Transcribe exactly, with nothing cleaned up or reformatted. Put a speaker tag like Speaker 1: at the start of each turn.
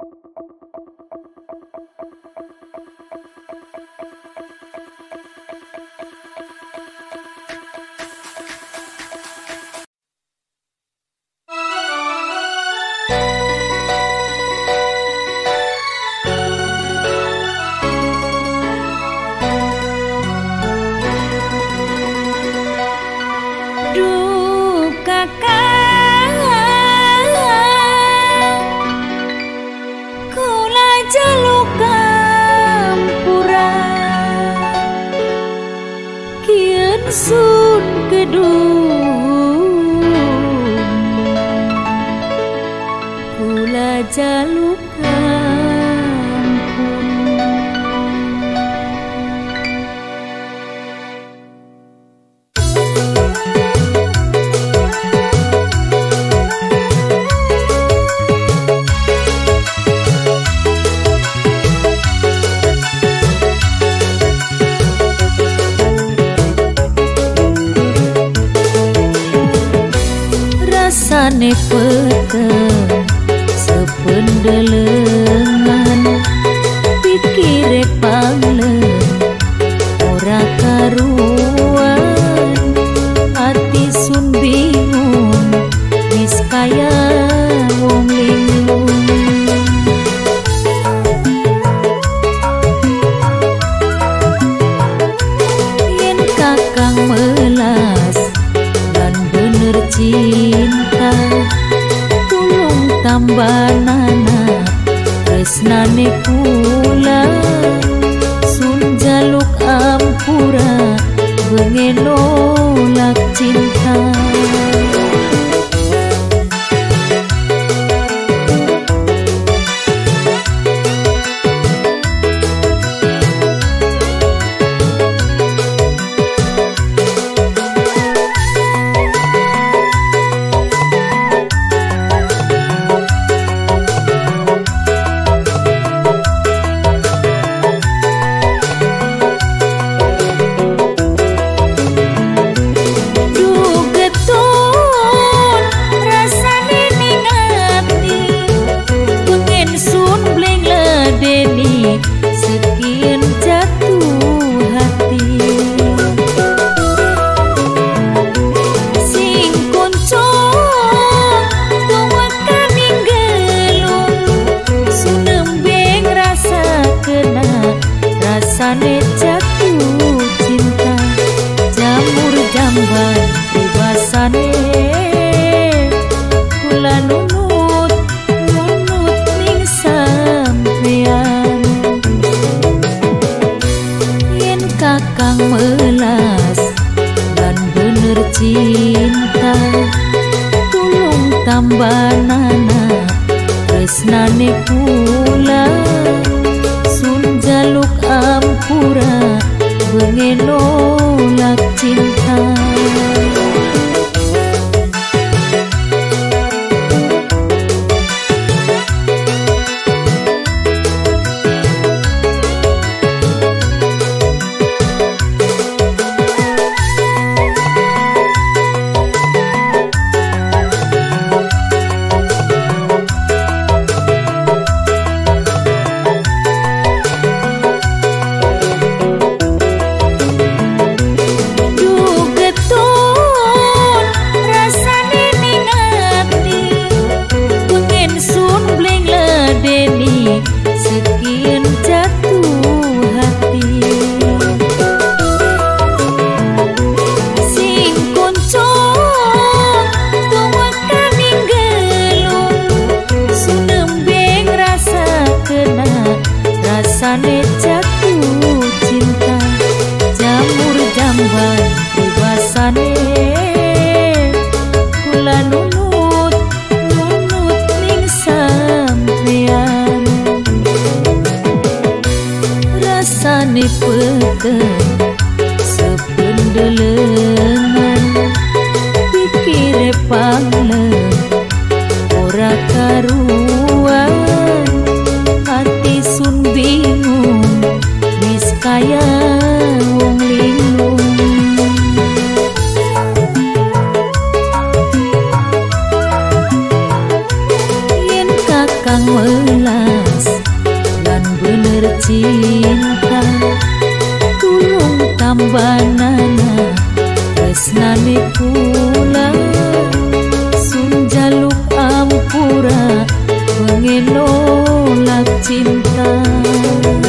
Speaker 1: Sun gedung kula jaluk ampun. Rasane peteng sependelengan pikire pangleng ora karuan hati sun bingung wis kaya wong linglung. Yen kakang melas dan bener cinta tulung tambanana tresnane kula sun jaluk ampura bengen nolak cinta. Sekian jatuh hati sing koncong tuwa kaninggelung sunembeng rasa kena rasane jatuh cinta jamur jamban ribasane kula nunut nunut ning sampean. Kakang melas dan bener cinta tulung tambanana tresnane kula sun jaluk ampura bengen nolak cinta. Sekian jatuh hati sing koncong tuwa kaninggelung sunembeng rasa kena rasane jatuh cinta jamur jamban ribasane kula nunut nunut ning sampean. Rasane peteng sependelengan pikire pangleng ora karuan hati sun bingung wis kaya wong linglung. Yen kakang melas ikhlas lan bener cinta, tulung tambanana tresnane kula, sun jaluk ampura pengen nolak cinta.